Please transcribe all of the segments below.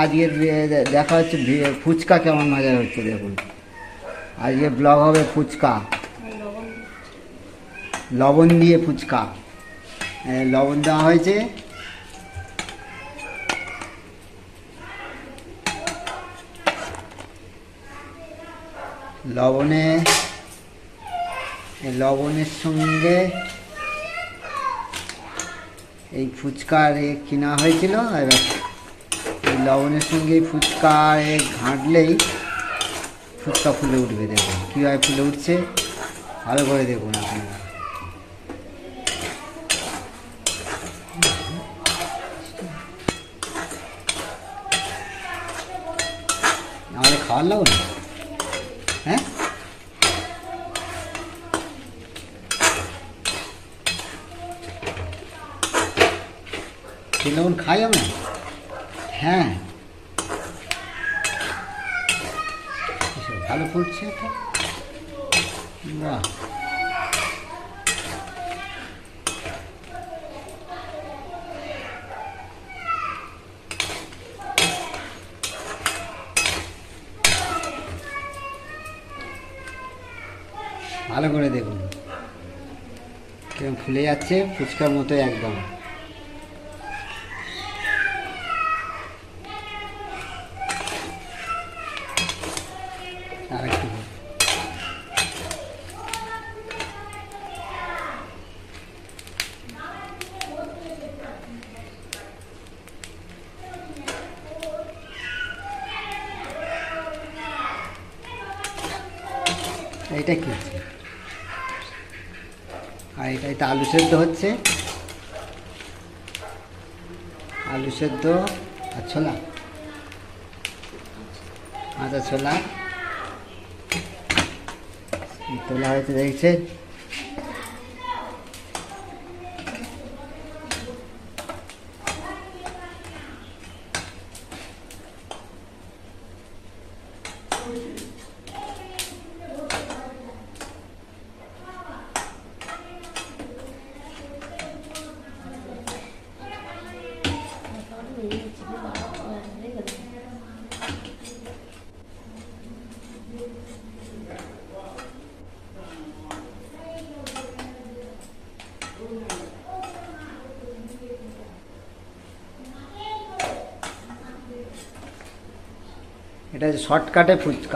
আজকের দেখা হচ্ছে ফুচকা কেমন মজার হচ্ছে দেখুন। আজকে ব্লগ হবে ফুচকা, লবণ দিয়ে ফুচকা। লবণ দেওয়া হয়েছে, লবণের সঙ্গে এই ফুচকার কিনা হয়েছিল। এবার এই লবণের সঙ্গে ফুচকার ঘাঁটলেই ফুচকা ফুলে উঠবে। দেখুন কীভাবে ফুলে উঠছে, ভালো করে দেখুন আপনারা। আমাদের খাওয়ার লবণ, হ্যাঁ সেই লবণ খাই আমরা। হ্যাঁ ভালো ফুটছে এটা, বাহ। ভালো করে দেখুন কিরকম ফুলে যাচ্ছে, ফুচকার মতো একদম। আর একটু এইটা কি হচ্ছে? আর এটা আলু সেদ্ধ হচ্ছে, আলু সেদ্ধ আর ছোলা, আচ্ছা ছোলা তোলা হয়েছে দেখছেন। এটা শর্টকাটে ফুচকা।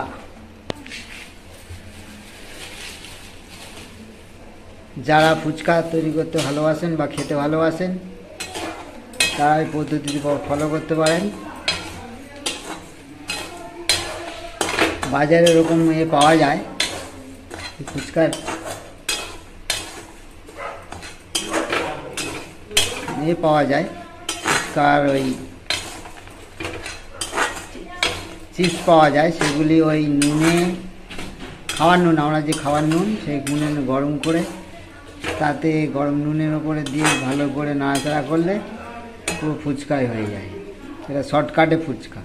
যারা ফুচকা তৈরি করতে ভালোবাসেন বা খেতে ভালোবাসেন তারা এই পদ্ধতিটি ফলো করতে পারেন। বাজারে এরকম পাওয়া যায় ফুচকার পাওয়া যায়, ফুচকার ওই চিপস পাওয়া যায়। সেগুলি ওই নুনে, খাওয়ার নুন, আমরা যে খাওয়ার নুন সেই নুনে গরম করে তাতে গরম নুনের ওপরে দিয়ে ভালো করে নাড়াচাড়া করলে পুরো ফুচকাই হয়ে যায়। এটা শর্টকাটে ফুচকা।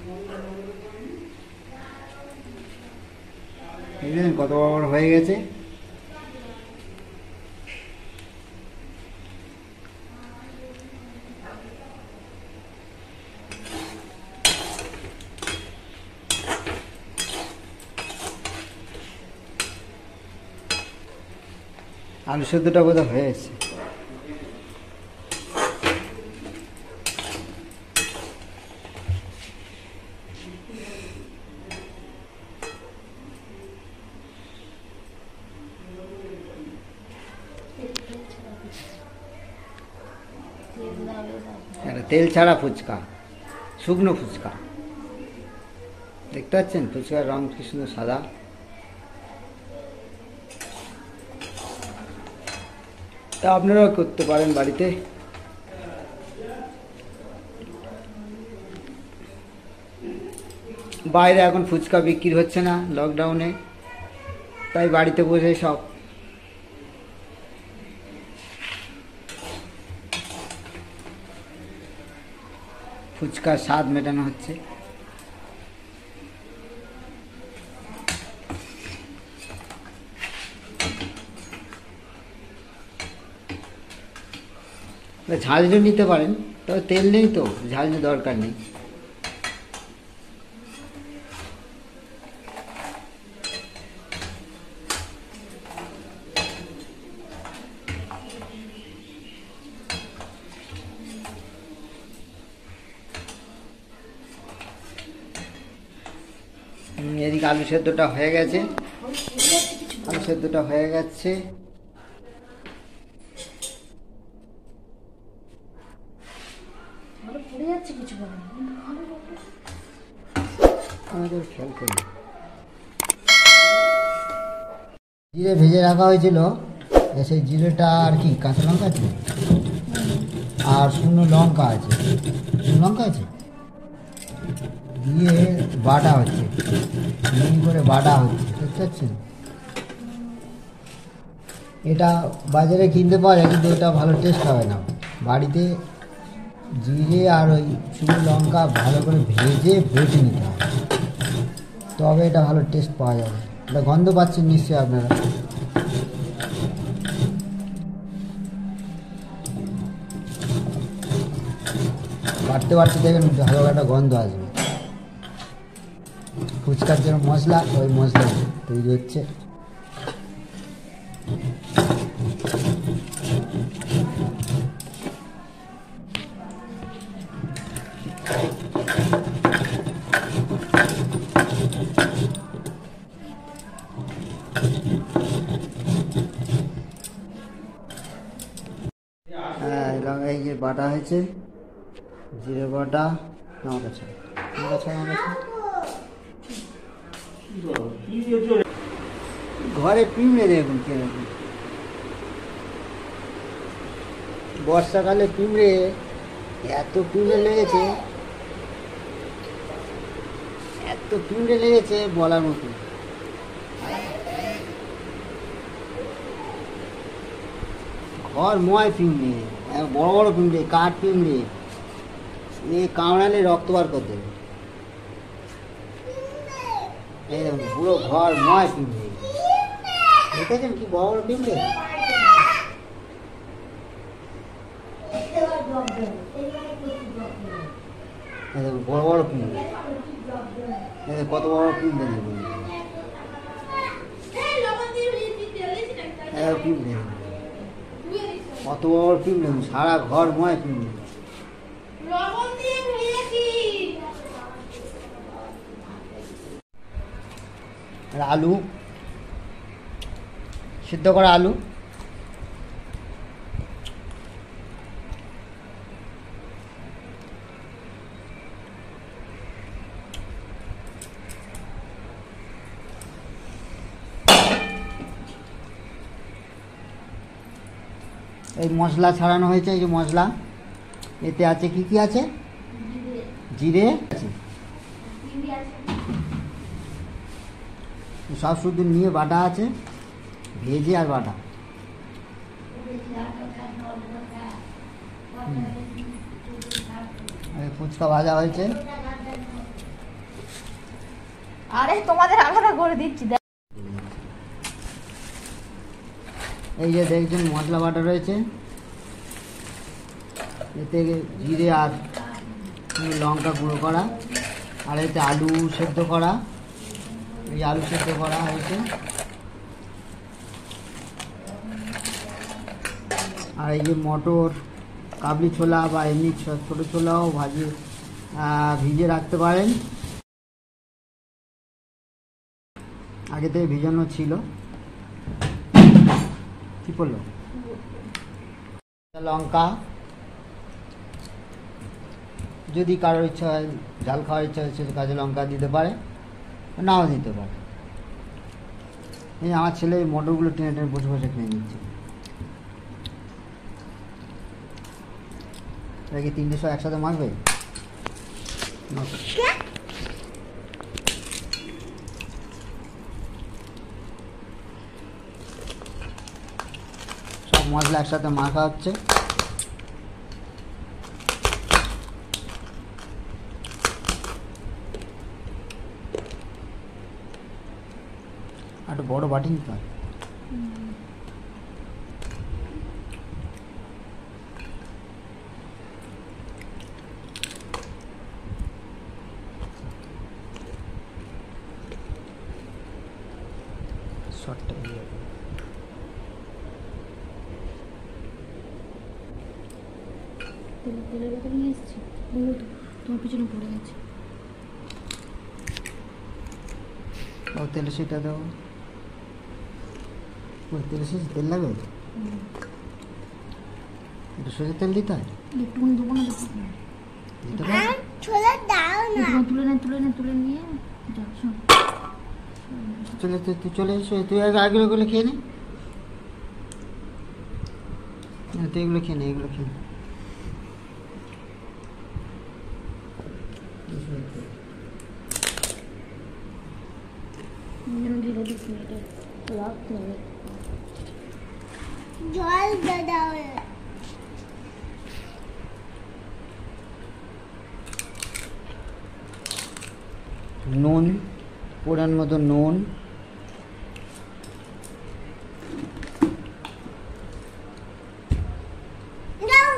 দেখলেন কত বড় হয়ে গেছে। আলু সেদ্ধটা বোধহয় হয়ে এসছে। এটা তেল ছাড়া ফুচকা, শুকনো ফুচকা। দেখতে পাচ্ছেন ফুচকার রং কি সুন্দর সাদা। তা আপনারাও করতে পারেন বাড়িতে। বাইরে এখন ফুচকা বিক্রি হচ্ছে না লকডাউনে, তাই বাড়িতে বসে সব ফুচকার স্বাদ মেটানো হচ্ছে। ঝালঝাল নিতে পারেন, তবে তেল নেই তো ঝালঝাল দরকার নেই। এদিকে আলু সেদ্ধটা হয়ে গেছে, আলু সেদ্ধটা হয়ে গেছে। খেয়াল করি জিরে ভেজে রাখা হয়েছিল, সেই জিরেটা আর কি কাঁচা লঙ্কা আছে আর শুকনো লঙ্কা আছে, লঙ্কা আছে দিয়ে বাটা হচ্ছে, মিহি করে বাটা হচ্ছে, বুঝতে পারছেন? এটা বাজারে কিনতে পাওয়া যায় কিন্তু এটা ভালো টেস্ট হবে না। বাড়িতে জিরে আর ওই শুকনো লঙ্কা ভালো করে ভেজে বেটে নিতে হবে, তবে এটা ভালো টেস্ট পাওয়া যাবে। এটা গন্ধ পাচ্ছেন নিশ্চয়ই আপনারা। বাড়তে বাড়তে দেখবেন ভালো একটা গন্ধ আসবে। ফুচকার জন্য মশলা, ওই মশলা তৈরি হচ্ছে। এই যে বাটা হয়েছে, জিরে বাটা, লঙ্কা ছাড়া, লঙ্কা ছাড়া, লঙ্কা ছাড়া। ঘরে পিঁমড়ে দেখুন কিরকম, বর্ষাকালে পিঁমড়ে, এত পিঁমড়ে লেগেছে, এত পিঁমড়ে লেগেছে বলার মতো। ঘর ময় পিঁমড়ে, বড় বড় পিঁমড়ে, কাঠ পিঁমড়ে, এই কামড়ালে রক্ত বার করে দেবে। এই দেখুন পুরো ঘর ময় পিঁমড়ে, দেখেছেন কি বড় বড় পিঁমড়ে? দেখুন বড় বড় পিঁমড়ে, কত বড় পিঁমড়ে দেখুন, পিঁমড়ে কত বড় পিঁমড়ে, সারা ঘর ময় পিঁমড়ে। আর আলু সিদ্ধ করা আলু, এই মশলা ছাড়ানো হয়েছে, এই যে মশলা, এতে আছে কি কি আছে? জিরে আছে, সব শুধু নিয়ে বাটা আছে, ভেজে আর বাটা। ফুচকা ভাজা হয়েছে, আরে তোমাদের আলাদা করে দিচ্ছি। এই যে দেখছেন মশলা বাটা রয়েছে, এতে জিরে আর লঙ্কা গুঁড়ো করা, আর এতে আলু সেদ্ধ করা, এই আলু সেদ্ধ করা হয়েছে, আর এই যে মটর, কাবলি ছোলা বা এমনি ছোটো ছোলাও ভিজে রাখতে পারেন, আগে থেকে ভিজানো ছিল। কি করলো? লঙ্কা, যদি কারোর ইচ্ছা হয়, ঝাল খাওয়ার ইচ্ছা হয়, সে কাঁচা লঙ্কা দিতে পারে, নাও দিতে পারে। এই আমার ছেলে মটরগুলো টেনে টেনে বসে বসে খেয়ে নিচ্ছে। এটা কি 300 একসাথে মাখবে? সব মশলা একসাথে মাখা হচ্ছে। একটা বড় বাটি নিতে হয়। শর্টটা তেলের বোতল নিয়ে এসেছি, তোমার পিছনে পড়ে গেছে। ও তেলে সেটা দাও। ওই তেলে শেষ তেল লাগবে, একটু সরষের তেল দিতে হয়। একটুখানি দেবো না, দেখো দিতে পারো? তুলে নিয়ে যাও, শোন। তুই চলে এসো, তুই আগে এগুলো খেয়ে নে। তুই এগুলো খেয়ে নে, এগুলো খেয়ে নে। ঢেলে দিস না, এটা রাখতে হবে। জল দাও। নুন, পরিমাণ মতো নুন, দাও।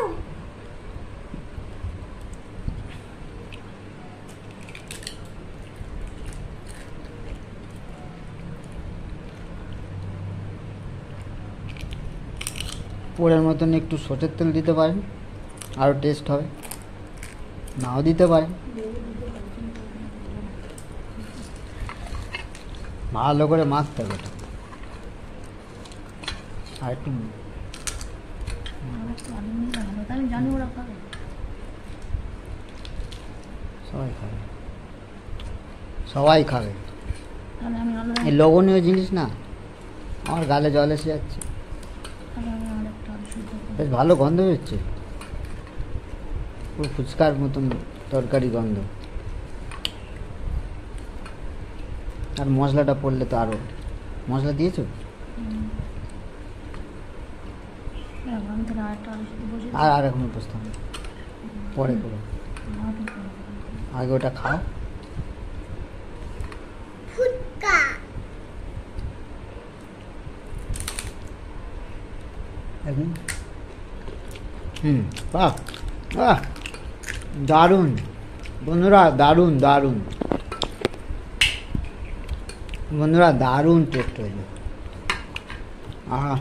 পরিমাণ মতন একটু সরষের তেল দিতে পারেন, আরও টেস্ট হবে। নাও দিতে পারেন। ভালো করে মাখতে হবে এটা। আর একটু আমি জানি ওরা খাবে। সবাই খাবে, সবাই খাবে। তাহলে আমি আলাদা, এই লবণীয় জিনিস না, আমার গালে জল এসে যাচ্ছে। তাহলে আমি আরেকটা আলু সিদ্ধ করবো। বেশ ভালো গন্ধ হচ্ছে, পুরো ফুচকার মতন তরকারি গন্ধ। আর মশলাটা পড়লে তো আরও। মশলা দিয়েছো? দেখো, আমি তাহলে আরেকটা আলু সিদ্ধ বসিয়ে আর আর এখন বসতে হবে, পরে করো, আগে ওটা খাও। ফুটকা। এখন বাহ বাহ, দারুণ বন্ধুরা, দারুণ দারুণ বন্ধুরা, দারুণ টেস্ট হয়েছে। আহা,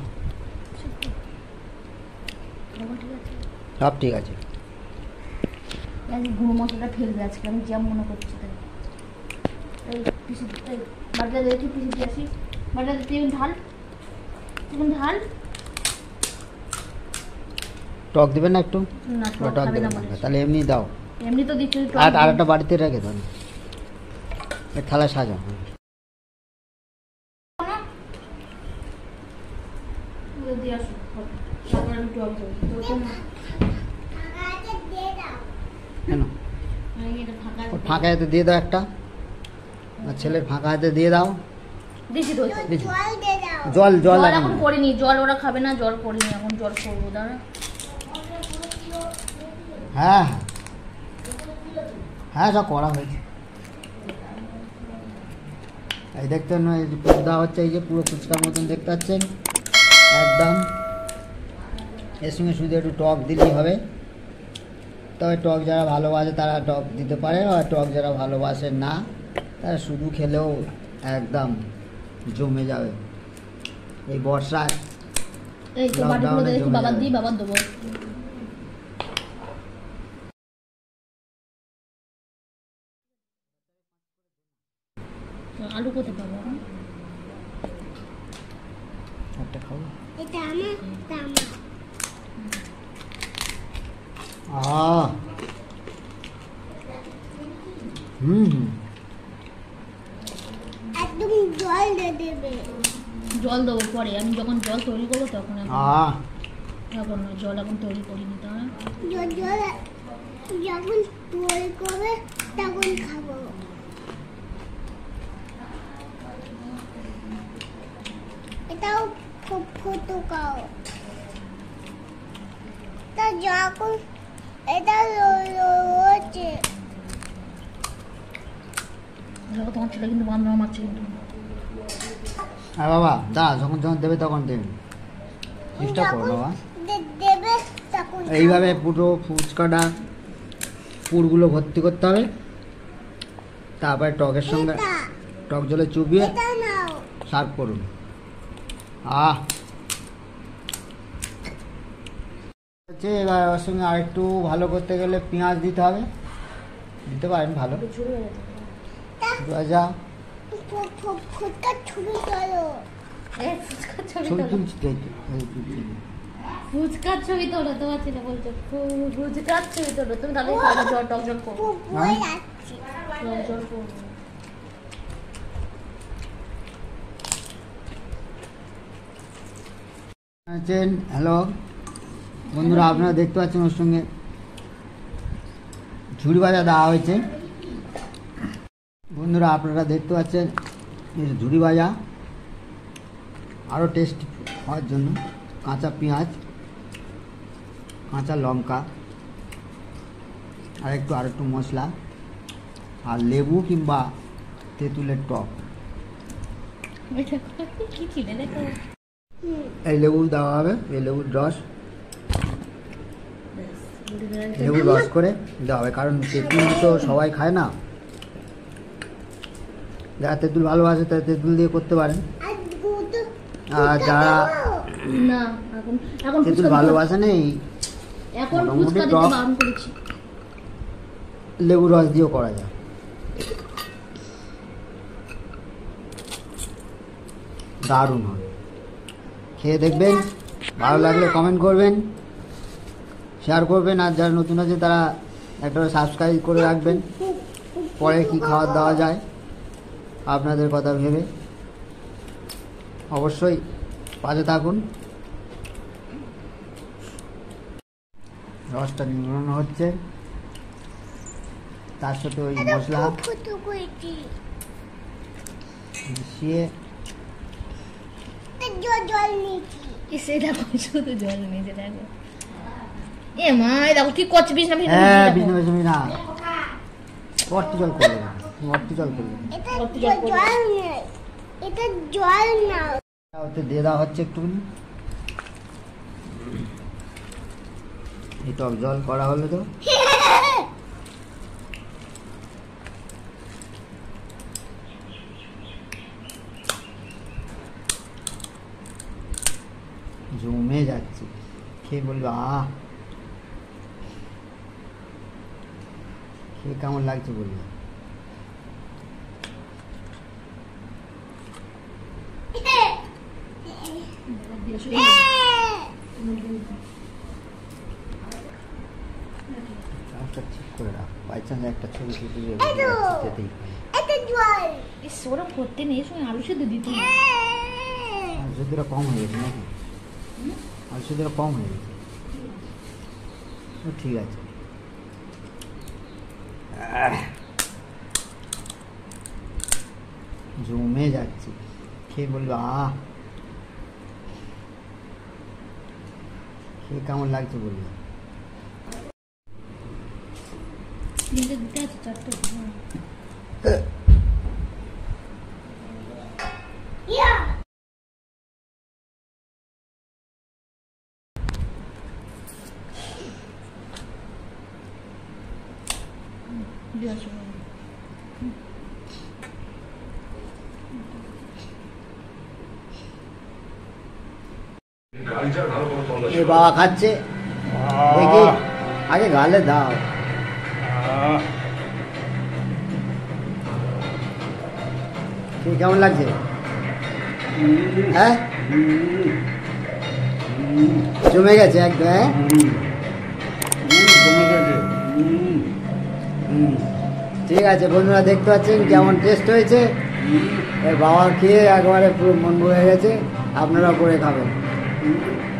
খাবো, ঠিক আছে। সব ঠিক আছে। আজকে গুঁড়ো মশলাটা ফেলবে আজকে, আমি যা মনে করছি তাই। এই পিসি, এই বাটিটা দেখি, পিসি দিয়ে আসি। বাটিটা তুই ঢাল, তুই ঢাল। টক দেবেন না একটু? না, বা টক টক খাবে না দেবেন না, বলেছে। তাহলে এমনি দাও। এমনি তো দিচ্ছি টক। আর আরেকটা বাড়িতে রেখে দাও, এই থালা সাজাও। দিয়ে আসো, তারপর আমি টক দেবো। আগে দিয়ে দাও। কেন? এটা ফাঁকা ওর ফাঁকা হাতে দিয়ে দাও একটা, আর ছেলের ফাঁকা হাতে দিয়ে দাও। দিছি তো। দিচ্ছি। জল দিয়ে দাও। জল জল জল এখন এখন করিনি, জল ওরা খাবে না, জল করিনি, এখন জল করবো, দাঁড়া। হ্যাঁ হ্যাঁ হ্যাঁ, সব করা হয়েছে। এই দেখতে না, এই যে পর্দা হচ্ছে, এই যে পুরো ফুচকার মতন দেখতে পাচ্ছেন একদম। এর সঙ্গে শুধু একটু টক দিলেই হবে। তবে টক যারা ভালোবাসে তারা টক দিতে পারে, আর টক যারা ভালোবাসে না তারা শুধু খেলেও একদম জমে যাবে এই বর্ষায়। এই তো বাটিগুলো লকডাউনে দেখি, জমে বাবার যাবে। দিই, বাবার দেবো। আলু কোথায় পাবো এখন? একটা খাবো। এটা আমার, এটা আমার। আহ, হুম, একদম জল দিয়ে দেবে। জল দেবো পরে, আমি যখন জল তৈরি করবো তখন। আহ, এখন না, জল এখন তৈরি করিনি, দাঁড়া। জল যখন তৈরি করবে তখন খাবো। এটাও খুব ফুটকাও। তা যখন এটা হচ্ছে দেখো, তোমার ছেলে কিন্তু বান্ধব মারছে কিন্তু। আর বাবা দাঁড়া, যখন যখন দেবে তখন দেবে, চেষ্টা করো বাবা। দেবে তখন এইভাবে পুরো ফুচকাটা পুরগুলো ভর্তি করতে হবে, তারপরে টকের সঙ্গে এটা টক জলে চুবিয়ে এটা নাও। সার্ভ করুন। হচ্ছে এবার ওর সঙ্গে আরেকটু ভালো করতে গেলে পেঁয়াজ দিতে হবে, দিতে পারেন ভালো। ঝুড়ে হয়ে যেতে পারে। ভাজা ফুটকার ছবি তোলো। এই ফুচকার ছবি ছবি তোলো। তুলছি তাই তো, এই তুলছি। ফুচকার ছবি তোলো, তোমার ছেলে বলছে ফুচকার ছবি তোলো। তুমি তাহলে জল টক জল করবো, বই যাচ্ছে। টক জল করবো। আছেন হ্যালো বন্ধুরা, আপনারা দেখতে পাচ্ছেন ওর সঙ্গে ঝুড়ি ভাজা দেওয়া হয়েছে। বন্ধুরা আপনারা দেখতে পাচ্ছেন এই যে ঝুড়ি ভাজা, আরও টেস্ট হওয়ার জন্য কাঁচা পেঁয়াজ, কাঁচা লঙ্কা, আর একটু মশলা, আর লেবু কিংবা তেঁতুলের টক। কি ছিলে দেখো, এই লেবু দেওয়া হবে, এই লেবুর রস, লেবুর রস করে দেওয়া হবে, কারণ তেঁতুল তো সবাই খায় না। যারা তেঁতুল ভালোবাসে তারা তেঁতুল দিয়ে করতে পারেন, আর দুধ আর যারা না এখন এখন তেঁতুল ফুচকা ভালোবাসে না এই এখন মোটামুটি ফুচকা দিতে টক বারণ করেছি। লেবু রস দিয়েও করা যায়। দারুণ হবে, খেয়ে দেখবেন, ভালো লাগলে কমেন্ট করবেন, শেয়ার করবেন, আর যারা নতুন আছে তারা একটা সাবস্ক্রাইব করে রাখবেন, পরে কি খাবার দেওয়া যায় আপনাদের কথা ভেবে অবশ্যই পাশে থাকুন। রসটা নিংড়ানো হচ্ছে, তার সাথে ওই মশলা ফুটো করেছি। মিশিয়ে জল নিয়েছি। এসে দেখো শুধু জল নিয়েছে দেখো। এ মা এই দেখো কি করছে বিছনা ভিতরে হ্যাঁ দেখো। বিষ্ণু বিষ্ণু না অর্থ জল করবে, অর্থ জল করবে, এটা কত জল জল পড়বে? নেই, এটা জল না। ওতে দিয়ে দেওয়া হচ্ছে একটুখানি, এই টক জল করা হলো তো জমে যাচ্ছে, খেয়ে বলবো আহ, খেয়ে কেমন লাগছে বলবো। একটা ঠিক করে রাখ, বাই চান্স একটা ছবি তুলতে গিয়ে বুঝে যাচ্ছে যেতেই পারে। এটা জল। ইস ওরা করতে নেই, এর সঙ্গে আলু সেদ্ধ দিতে হবে। আর সেদ্ধটা কম হয়ে গেছে নাকি, আর সেদ্ধটা কম হয়ে গেছে, ও ঠিক আছে। জমে যাচ্ছে, খেয়ে বলবো আহ, খেয়ে কেমন লাগছে বলবো। তিনটে দিতে আছে চারটে ইয়া। দিয়ে আসো। এই বাবা খাচ্ছে, দেখি আগে গালে দাও। খেয়ে কেমন লাগছে? হ্যাঁ জমে গেছে একদম। হ্যাঁ ঠিক আছে বন্ধুরা, দেখতে পাচ্ছেন কেমন টেস্ট হয়েছে। এর বাবা খেয়ে একবারে পুরো মন ভরে গেছে, আপনারাও করে খাবেন।